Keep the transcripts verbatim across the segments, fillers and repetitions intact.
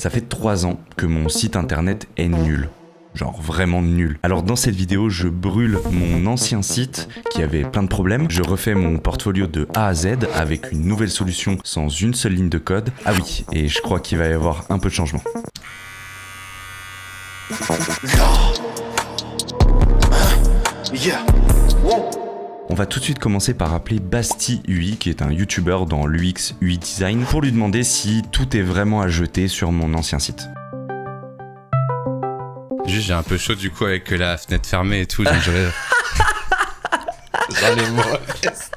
Ça fait trois ans que mon site internet est nul. Genre vraiment nul. Alors dans cette vidéo, je brûle mon ancien site qui avait plein de problèmes. Je refais mon portfolio de A à Z avec une nouvelle solution sans une seule ligne de code. Ah oui, et je crois qu'il va y avoir un peu de changement. On va tout de suite commencer par appeler Basti U I, qui est un youtubeur dans l'U X U I design, pour lui demander si tout est vraiment à jeter sur mon ancien site. Juste, j'ai un peu chaud du coup avec la fenêtre fermée et tout. Donc j'aurais... J'en ai mon veste.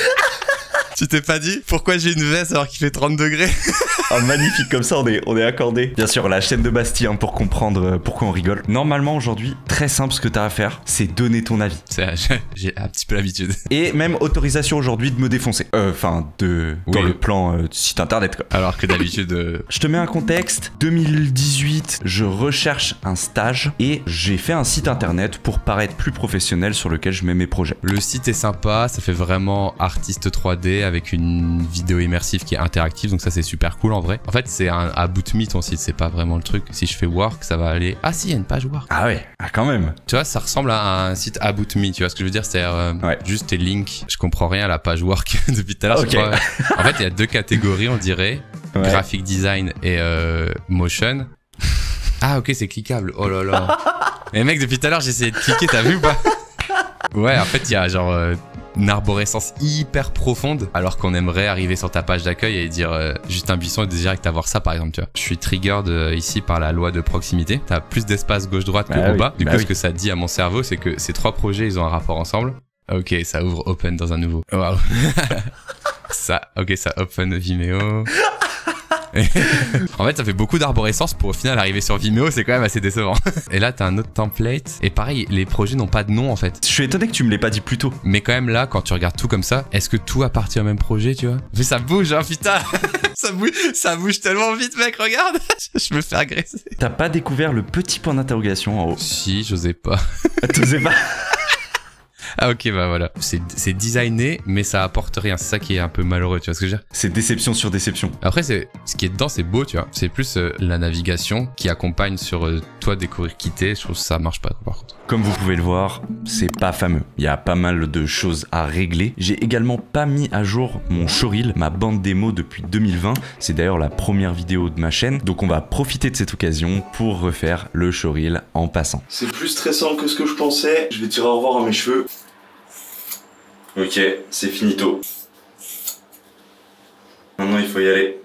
Tu t'es pas dit pourquoi j'ai une veste alors qu'il fait trente degrés? Oh, magnifique, comme ça on est, on est accordé. Bien sûr, la chaîne de Basti, hein, pour comprendre pourquoi on rigole. Normalement aujourd'hui, très simple, ce que t'as à faire, c'est donner ton avis. J'ai un petit peu l'habitude. Et même autorisation aujourd'hui de me défoncer. Euh, Enfin, de oui. dans le plan euh, site internet quoi. Alors que d'habitude... Euh... Je te mets un contexte. deux mille dix-huit, je recherche un stage et j'ai fait un site internet pour paraître plus professionnel sur lequel je mets mes projets. Le site est sympa, ça fait vraiment artiste trois D avec une vidéo immersive qui est interactive, donc ça c'est super cool en vrai. En fait c'est un About Me ton site, c'est pas vraiment le truc. Si je fais work, ça va aller... Ah si, il y a une page work. Ah ouais, ah quand même. Tu vois, ça ressemble à un site About Me, tu vois ce que je veux dire? C'est euh, ouais. Juste tes links. Je comprends rien à la page work depuis tout à l'heure. Okay. En fait, il y a deux catégories, on dirait. Ouais. Graphic design et euh, motion. Ah ok, c'est cliquable. Oh là là. Mais mec, depuis tout à l'heure, j'ai essayé de cliquer, t'as vu ou pas? Ouais, en fait, il y a genre... Euh, une arborescence hyper profonde, alors qu'on aimerait arriver sur ta page d'accueil et dire euh, juste un buisson et direct avoir ça par exemple, tu vois. Je suis triggered euh, ici par la loi de proximité. T'as plus d'espace gauche-droite que bah au oui, bas. Du bah coup, oui. Ce que ça dit à mon cerveau, c'est que ces trois projets, ils ont un rapport ensemble. Ok, ça ouvre open dans un nouveau. Waouh. Ça, ok, ça open Vimeo. En fait, ça fait beaucoup d'arborescence pour au final arriver sur Vimeo, c'est quand même assez décevant. Et là, t'as un autre template. Et pareil, les projets n'ont pas de nom en fait. Je suis étonné que tu me l'aies pas dit plus tôt. Mais quand même là, quand tu regardes tout comme ça, est-ce que tout appartient au même projet, tu vois? Mais ça bouge, hein, putain. Ça bouge, ça bouge tellement vite, mec, regarde. Je me fais agresser. T'as pas découvert le petit point d'interrogation en haut? Si, j'osais pas. T'osais pas? Ah ok, bah voilà. C'est designé, mais ça apporte rien. C'est ça qui est un peu malheureux, tu vois ce que je veux dire? C'est déception sur déception. Après, c'est ce qui est dedans, c'est beau, tu vois. C'est plus euh, la navigation qui accompagne sur euh, toi découvrir quitter. Je trouve que ça marche pas, par contre. Comme vous pouvez le voir, c'est pas fameux. Il y a pas mal de choses à régler. J'ai également pas mis à jour mon showreel, ma bande démo depuis deux mille vingt. C'est d'ailleurs la première vidéo de ma chaîne. Donc on va profiter de cette occasion pour refaire le showreel en passant. C'est plus stressant que ce que je pensais. Je vais dire au revoir à mes cheveux. Ok, c'est finito. Maintenant il faut y aller.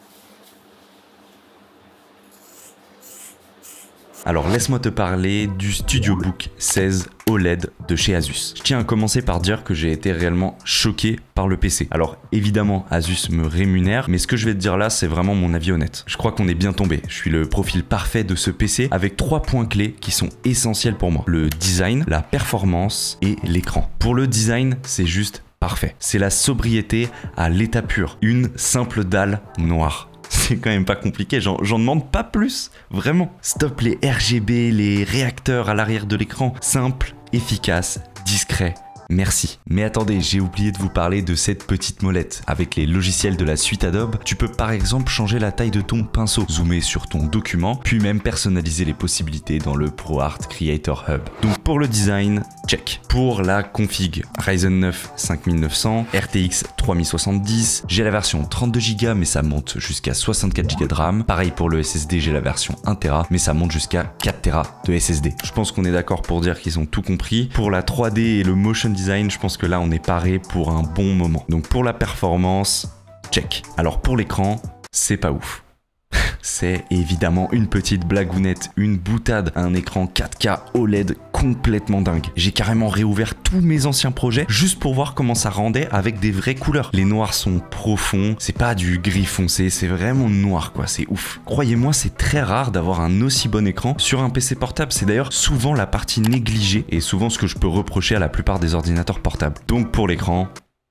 Alors laisse-moi te parler du StudioBook seize O L E D de chez Asus. Je tiens à commencer par dire que j'ai été réellement choqué par le P C. Alors évidemment Asus me rémunère, mais ce que je vais te dire là c'est vraiment mon avis honnête. Je crois qu'on est bien tombé. Je suis le profil parfait de ce P C avec trois points clés qui sont essentiels pour moi. Le design, la performance et l'écran. Pour le design, c'est juste parfait. C'est la sobriété à l'état pur. Une simple dalle noire. C'est quand même pas compliqué, j'en demande pas plus, vraiment. Stop les R G B, les réacteurs à l'arrière de l'écran. Simple, efficace, discret. Merci. Mais attendez, j'ai oublié de vous parler de cette petite molette. Avec les logiciels de la suite Adobe, tu peux par exemple changer la taille de ton pinceau, zoomer sur ton document, puis même personnaliser les possibilités dans le ProArt Creator Hub. Donc pour le design, check. Pour la config, Ryzen neuf cinq mille neuf cents, R T X trois mille soixante-dix, j'ai la version trente-deux giga mais ça monte jusqu'à soixante-quatre giga de RAM. Pareil pour le S S D, j'ai la version un téra mais ça monte jusqu'à quatre téra de S S D. Je pense qu'on est d'accord pour dire qu'ils ont tout compris. Pour la trois D et le motion design, je pense que là on est paré pour un bon moment. Donc pour la performance, check. Alors pour l'écran, c'est pas ouf. C'est évidemment une petite blagounette, une boutade, un écran quatre K O L E D complètement dingue. J'ai carrément réouvert tous mes anciens projets juste pour voir comment ça rendait avec des vraies couleurs. Les noirs sont profonds, c'est pas du gris foncé, c'est vraiment noir quoi, c'est ouf. Croyez-moi, c'est très rare d'avoir un aussi bon écran sur un P C portable. C'est d'ailleurs souvent la partie négligée et souvent ce que je peux reprocher à la plupart des ordinateurs portables. Donc pour l'écran,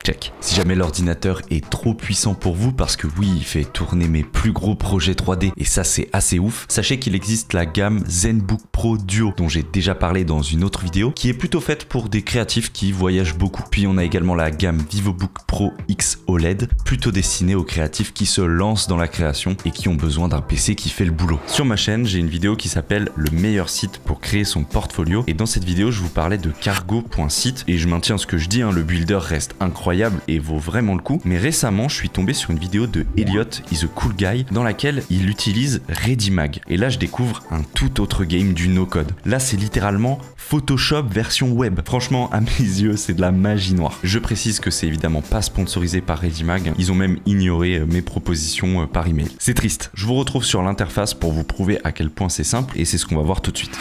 check. Si jamais l'ordinateur est trop puissant pour vous, parce que oui, il fait tourner mes plus gros projets trois D, et ça c'est assez ouf, sachez qu'il existe la gamme ZenBook Pro Duo, dont j'ai déjà parlé dans une autre vidéo, qui est plutôt faite pour des créatifs qui voyagent beaucoup. Puis on a également la gamme VivoBook Pro X O L E D, plutôt destinée aux créatifs qui se lancent dans la création et qui ont besoin d'un P C qui fait le boulot. Sur ma chaîne, j'ai une vidéo qui s'appelle le meilleur site pour créer son portfolio, et dans cette vidéo je vous parlais de cargo point site, et je maintiens ce que je dis, hein, le builder reste incroyable et vaut vraiment le coup, mais récemment je suis tombé sur une vidéo de Elliot is a Cool Guy dans laquelle il utilise ReadyMag, et là je découvre un tout autre game du no-code. Là c'est littéralement Photoshop version web. Franchement, à mes yeux, c'est de la magie noire. Je précise que c'est évidemment pas sponsorisé par ReadyMag, ils ont même ignoré mes propositions par email. C'est triste. Je vous retrouve sur l'interface pour vous prouver à quel point c'est simple, et c'est ce qu'on va voir tout de suite.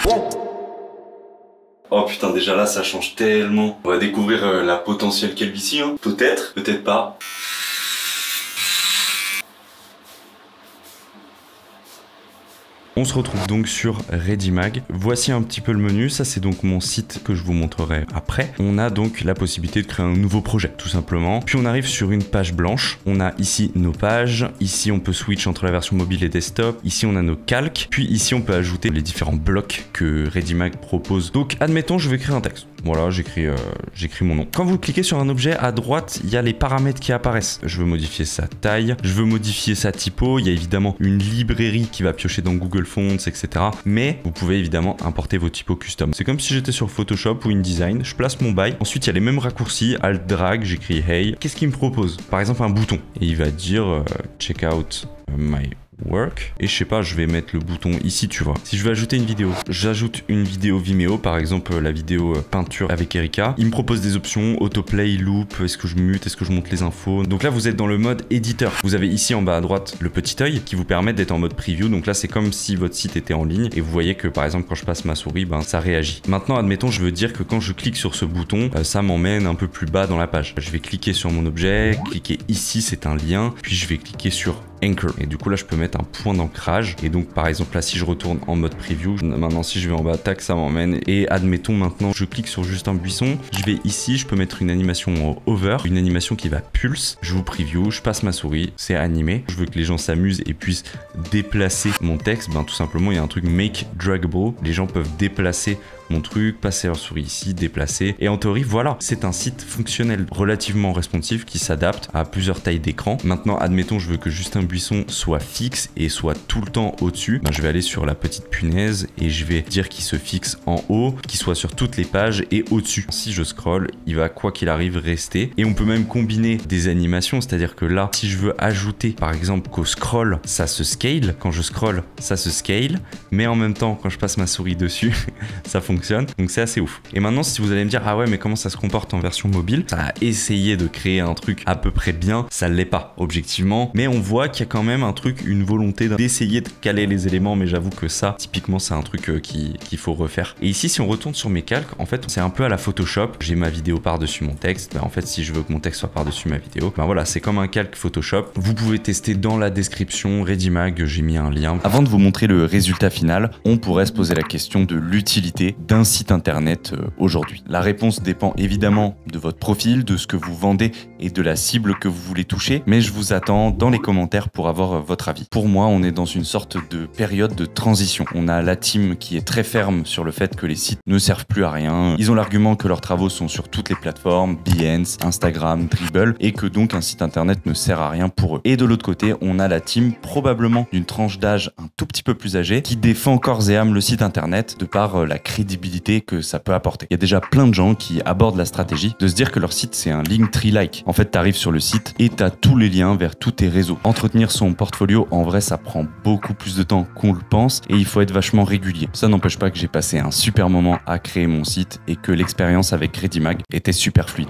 Oh putain, déjà là ça change tellement. On va découvrir euh, la potentielle calvitie, hein. Peut-être, peut-être pas. On se retrouve donc sur ReadyMag. Voici un petit peu le menu. Ça, c'est donc mon site que je vous montrerai après. On a donc la possibilité de créer un nouveau projet, tout simplement. Puis on arrive sur une page blanche. On a ici nos pages. Ici, on peut switch entre la version mobile et desktop. Ici, on a nos calques. Puis ici, on peut ajouter les différents blocs que ReadyMag propose. Donc, admettons, je vais créer un texte. Voilà, j'écris euh, j'écris mon nom. Quand vous cliquez sur un objet, à droite, il y a les paramètres qui apparaissent. Je veux modifier sa taille. Je veux modifier sa typo. Il y a évidemment une librairie qui va piocher dans Google Fonts, et cetera. Mais vous pouvez évidemment importer vos typos custom. C'est comme si j'étais sur Photoshop ou InDesign. Je place mon bail. Ensuite, il y a les mêmes raccourcis. Alt drag, j'écris hey. Qu'est-ce qu'il me propose? Par exemple, un bouton. Et il va dire euh, check out my work, et je sais pas, je vais mettre le bouton ici, tu vois. Si je veux ajouter une vidéo, j'ajoute une vidéo Vimeo, par exemple la vidéo peinture avec Erika. Il me propose des options, autoplay, loop, est-ce que je mute, est-ce que je monte les infos. Donc là vous êtes dans le mode éditeur. Vous avez ici en bas à droite le petit œil qui vous permet d'être en mode preview. Donc là c'est comme si votre site était en ligne, et vous voyez que par exemple quand je passe ma souris, ben ça réagit. Maintenant admettons je veux dire que quand je clique sur ce bouton, ça m'emmène un peu plus bas dans la page. Je vais cliquer sur mon objet, cliquer ici, c'est un lien, puis je vais cliquer sur Anchor, et du coup là je peux mettre un point d'ancrage. Et donc par exemple là si je retourne en mode preview, maintenant si je vais en bas, tac, ça m'emmène. Et admettons maintenant je clique sur juste un buisson, je vais ici, je peux mettre une animation en hover, une animation qui va pulse. Je vous preview, je passe ma souris, c'est animé. Je veux que les gens s'amusent et puissent déplacer mon texte, ben tout simplement il y a un truc make draggable, les gens peuvent déplacer mon truc, passer leur souris ici, déplacer. Et en théorie, voilà, c'est un site fonctionnel, relativement responsive, qui s'adapte à plusieurs tailles d'écran. Maintenant, admettons, je veux que juste un buisson soit fixe et soit tout le temps au-dessus. Ben, je vais aller sur la petite punaise et je vais dire qu'il se fixe en haut, qu'il soit sur toutes les pages et au-dessus. Si je scroll, il va quoi qu'il arrive rester. Et on peut même combiner des animations, c'est-à-dire que là, si je veux ajouter, par exemple, qu'au scroll, ça se scale. Quand je scroll, ça se scale. Mais en même temps, quand je passe ma souris dessus, ça fonctionne. Donc c'est assez ouf. Et maintenant si vous allez me dire ah ouais mais comment ça se comporte en version mobile, ça a essayé de créer un truc à peu près bien, ça l'est pas objectivement, mais on voit qu'il y a quand même un truc, une volonté d'essayer de caler les éléments, mais j'avoue que ça typiquement c'est un truc euh, qui qu'il faut refaire. Et ici si on retourne sur mes calques, en fait c'est un peu à la Photoshop, j'ai ma vidéo par-dessus mon texte, ben, en fait si je veux que mon texte soit par-dessus ma vidéo, ben voilà c'est comme un calque Photoshop. Vous pouvez tester dans la description, ReadyMag, j'ai mis un lien. Avant de vous montrer le résultat final, on pourrait se poser la question de l'utilité d'un site internet euh, aujourd'hui. La réponse dépend évidemment de votre profil, de ce que vous vendez et de la cible que vous voulez toucher, mais je vous attends dans les commentaires pour avoir euh, votre avis. Pour moi, on est dans une sorte de période de transition. On a la team qui est très ferme sur le fait que les sites ne servent plus à rien. Ils ont l'argument que leurs travaux sont sur toutes les plateformes, Behance, Instagram, Dribbble, et que donc un site internet ne sert à rien pour eux. Et de l'autre côté, on a la team probablement d'une tranche d'âge un tout petit peu plus âgée qui défend corps et âme le site internet de par euh, la crédibilité que ça peut apporter. Il y a déjà plein de gens qui abordent la stratégie de se dire que leur site c'est un Linktree-like. En fait, tu arrives sur le site et tu as tous les liens vers tous tes réseaux. Entretenir son portfolio, en vrai, ça prend beaucoup plus de temps qu'on le pense et il faut être vachement régulier. Ça n'empêche pas que j'ai passé un super moment à créer mon site et que l'expérience avec ReadyMag était super fluide.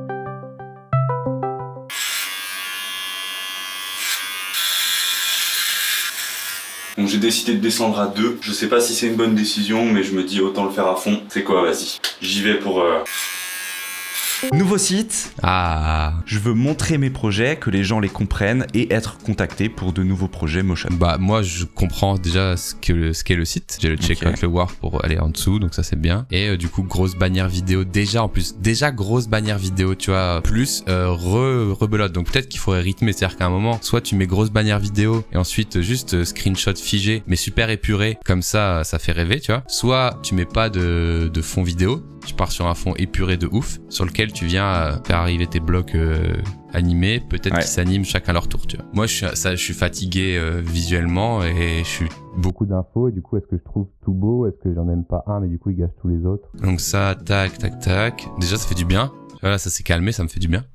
Donc j'ai décidé de descendre à deux. Je sais pas si c'est une bonne décision, mais je me dis autant le faire à fond. C'est quoi, vas-y. J'y vais pour... Euh... Nouveau site. Ah. Je veux montrer mes projets, que les gens les comprennent et être contacté pour de nouveaux projets motion. Bah moi je comprends déjà ce que ce qu'est le site. J'ai le check out le war pour aller en dessous, donc ça c'est bien. Et euh, du coup grosse bannière vidéo déjà en plus, déjà grosse bannière vidéo, tu vois, plus euh, re rebelote. Donc peut-être qu'il faudrait rythmer, c'est-à-dire qu'à un moment, soit tu mets grosse bannière vidéo et ensuite juste euh, screenshot figé, mais super épuré, comme ça ça fait rêver, tu vois. Soit tu mets pas de de fond vidéo. Tu pars sur un fond épuré de ouf, sur lequel tu viens euh, faire arriver tes blocs euh, animés, peut-être ouais. qu'ils s'animent chacun leur tour, tu vois. Moi, je suis, ça, je suis fatigué euh, visuellement et je suis beaucoup d'infos et du coup, est-ce que je trouve tout beau? Est-ce que j'en aime pas un, mais du coup, il gâche tous les autres? Donc ça, tac, tac, tac. Déjà, ça fait du bien. Voilà, ça s'est calmé, ça me fait du bien.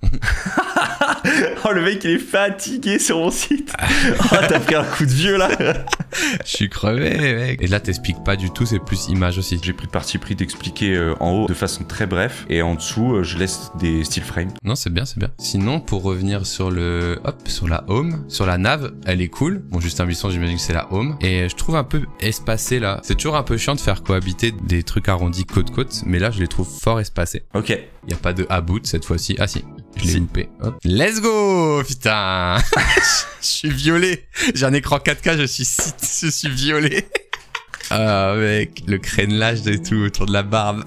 Oh, le mec, il est fatigué sur mon site. Oh, t'as pris un coup de vieux, là. Je suis crevé, mec. Et là, t'expliques pas du tout, c'est plus image aussi. J'ai pris le parti pris d'expliquer euh, en haut de façon très bref. Et en dessous, euh, je laisse des still frames. Non, c'est bien, c'est bien. Sinon, pour revenir sur le... Hop, sur la home. Sur la nave, elle est cool. Bon, Justin Buisson, j'imagine que c'est la home. Et je trouve un peu espacé, là. C'est toujours un peu chiant de faire cohabiter des trucs arrondis côte-côte. Mais là, je les trouve fort espacés. Ok. Il n'y a pas de aboot cette fois-ci. Ah si, je l'ai Si. loupé. Hop. Let's go, putain. Je suis violé. J'ai un écran quatre K, je suis si... je suis violé. Ah mec, le crénelage et tout autour de la barbe.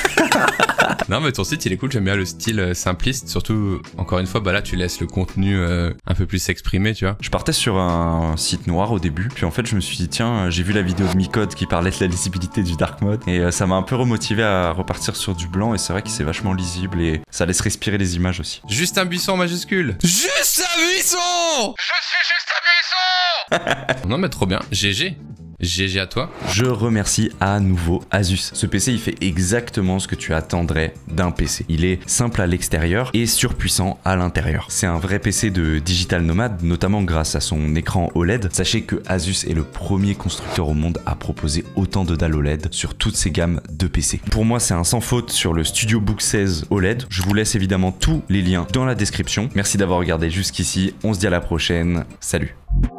Non mais ton site il est cool, j'aime bien le style euh, simpliste. Surtout, encore une fois, bah là tu laisses le contenu euh, un peu plus s'exprimer, tu vois. Je partais sur un site noir au début, puis en fait je me suis dit tiens, j'ai vu la vidéo de Micode qui parlait de la lisibilité du dark mode et euh, ça m'a un peu remotivé à repartir sur du blanc et c'est vrai que c'est vachement lisible et ça laisse respirer les images aussi. Justin Buisson en majuscule. Justin Buisson. Je suis Justin Buisson. Non mais trop bien, G G. G G à toi. Je remercie à nouveau Asus. Ce P C, il fait exactement ce que tu attendrais d'un P C. Il est simple à l'extérieur et surpuissant à l'intérieur. C'est un vrai P C de digital nomade, notamment grâce à son écran O L E D. Sachez que Asus est le premier constructeur au monde à proposer autant de dalles O L E D sur toutes ses gammes de P C. Pour moi, c'est un sans faute sur le StudioBook seize O L E D. Je vous laisse évidemment tous les liens dans la description. Merci d'avoir regardé jusqu'ici. On se dit à la prochaine. Salut.